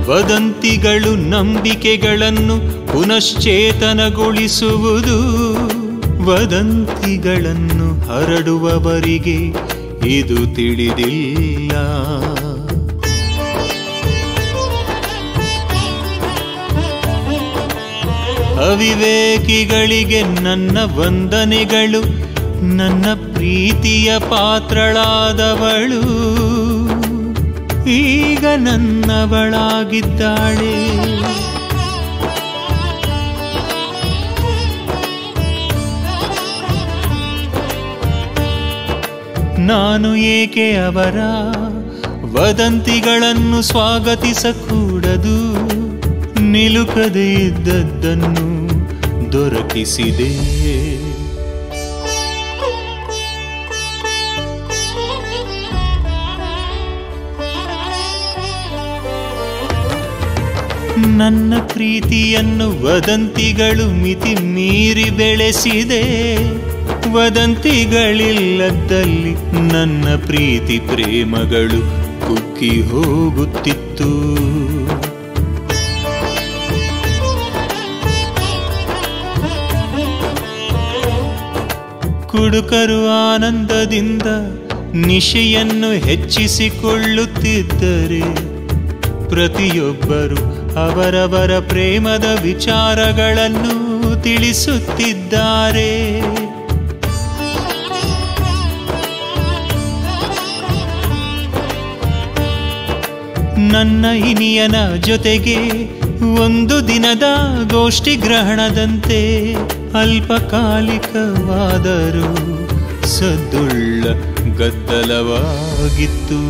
ವದಂತಿಗಳು ನಂಬಿಕೆಗಳನ್ನು ಪುನಶ್ಚೇತನಗೊಳಿಸುವುದು. ವದಂತಿಗಳನ್ನು ಹರಡುವವರಿಗೆ ಇದು ತಿಳಿದಿಲ್ಲ. ಅವಿವೇಕಿಗಳಿಗೆ ನನ್ನ ವಂದನೆಗಳು, ನನ್ನ ಪ್ರೀತಿಯ ಪಾತ್ರಳಾದವಳು ಈಗ ನನ್ನವಳಾಗಿದ್ದಾಳೆ. ನಾನು ಏಕೆ ಅವರ ವದಂತಿಗಳನ್ನು ಸ್ವಾಗತಿಸಕೂಡದು? ನಿಲುಕದೇ ಇದ್ದದ್ದನ್ನು ದೊರಕಿಸಿದೆ. ನನ್ನ ಪ್ರೀತಿಯನ್ನು ವದಂತಿಗಳು ಮಿತಿ ಮೀರಿ ಬೆಳೆಸಿದೆ. ವದಂತಿಗಳಿಲ್ಲದಲ್ಲಿ ನನ್ನ ಪ್ರೀತಿ ಪ್ರೇಮಗಳು ಕುಕ್ಕಿ ಹೋಗುತ್ತಿತ್ತು. ಕುಡುಕರು ಆನಂದದಿಂದ ನಿಶೆಯನ್ನು ಹೆಚ್ಚಿಸಿಕೊಳ್ಳುತ್ತಿದ್ದರೆ, ಪ್ರತಿಯೊಬ್ಬರು ಅವರವರ ಪ್ರೇಮದ ವಿಚಾರಗಳನ್ನು ತಿಳಿಸುತ್ತಿದ್ದಾರೆ. ನನ್ನ ಇನಿಯನ ಜೊತೆಗೆ ಒಂದು ದಿನದ ಗೋಷ್ಠಿ ಗ್ರಹಣದಂತೆ ಅಲ್ಪಕಾಲಿಕವಾದರೂ ಸದ್ದುಳ್ಳ ಗದ್ದಲವಾಗಿತ್ತು.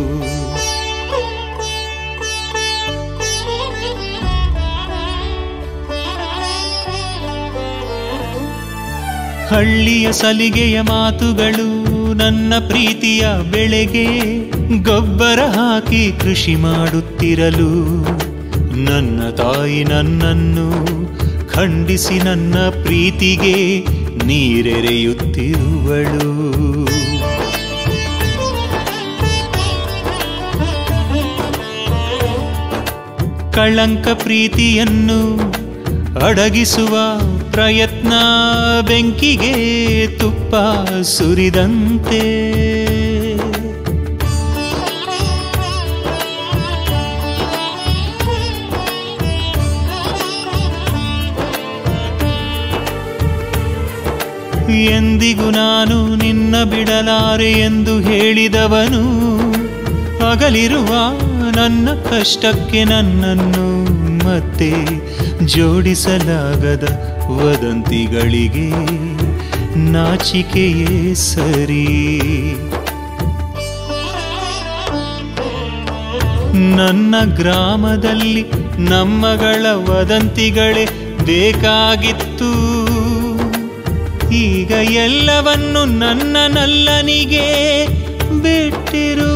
ಹಳ್ಳಿಯ ಸಲಿಗೆಯ ಮಾತುಗಳು ನನ್ನ ಪ್ರೀತಿಯ ಬೆಳೆಗೆ ಗೊಬ್ಬರ ಹಾಕಿ ಕೃಷಿ ಮಾಡುತ್ತಿರಲು, ನನ್ನ ತಾಯಿ ನನ್ನನ್ನು ಖಂಡಿಸಿ ನನ್ನ ಪ್ರೀತಿಗೆ ನೀರೆರೆಯುತ್ತಿರುವಳು. ಕಳಂಕ ಪ್ರೀತಿಯನ್ನು ಅಡಗಿಸುವ ಪ್ರಯತ್ನ ಬೆಂಕಿಗೆ ತುಪ್ಪ ಸುರಿದಂತೆ. ಎಂದಿಗೂ ನಾನು ನಿನ್ನ ಬಿಡಲಾರೆ ಎಂದು ಹೇಳಿದವನು, ಅಗಲಿರುವ ನನ್ನ ಕಷ್ಟಕ್ಕೆ ನನ್ನನ್ನು ಮತ್ತೆ ಜೋಡಿಸಲಾಗದ ವದಂತಿಗಳಿಗೆ ನಾಚಿಕೆಯೇ ಸರಿ. ನನ್ನ ಗ್ರಾಮದಲ್ಲಿ ನಮ್ಮಗಳ ವದಂತಿಗಳೇ ಬೇಕಾಗಿತ್ತು. ಈಗ ಎಲ್ಲವನ್ನು ನನ್ನ ನಲ್ಲನಿಗೆ ಬಿಟ್ಟಿರು.